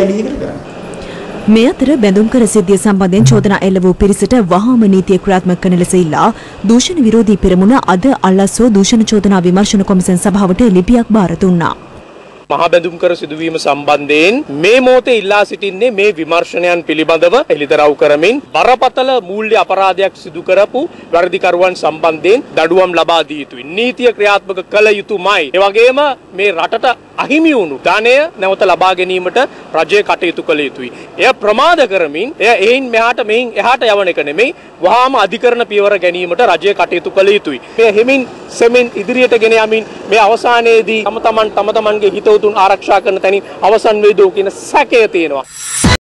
මේ අතර බැඳුම්කර සිද්ධිය සම්බන්ධයෙන් චෝදනා එල්ල වූ පිරිසට වහාම නීතිය ක්‍රියාත්මක කරන ලෙස ඉල්ලා දූෂණ විරෝධී පෙරමුණ අද අල්ලස්සෝ දූෂණ චෝදනා විමර්ශන කොමිසම් සභාවට ලිපියක් බාර දුන්නා. මහා බැඳුම්කර සිදුවීම සම්බන්ධයෙන් මේ මොහොතේ ඉල්ලා සිටින්නේ මේ විමර්ශනයන් පිළිබඳව එළිදරව් කරමින් බරපතල මූල්‍ය අපරාධයක් සිදු කරපු වර්ධිකරුවන් සම්බන්ධයෙන් දඩුවම් ලබා දිය යුතුයි. නීතිය ක්‍රියාත්මක කළ යුතුමයි. ඒ වගේම මේ රටට අහිමි වුණු ධනය නැවත ලබා ගැනීමට රජය කටයුතු කළ යුතුයි. එය ප්‍රමාද කරමින් එය එයින් මෙහාට මෙයින් එහාට යවන එක නෙමෙයි වහාම අධිකරණ පියවර ගැනීමට රජය කටයුතු කළ යුතුයි. මේ හිමින් සෙමින් ඉදිරියට ගෙන යමින් මේ අවසානයේදී තම තමන්ගේ හිතවතුන් ආරක්ෂා කරන තැනින් අවසන් වේදෝ කියන සැකය තියෙනවා.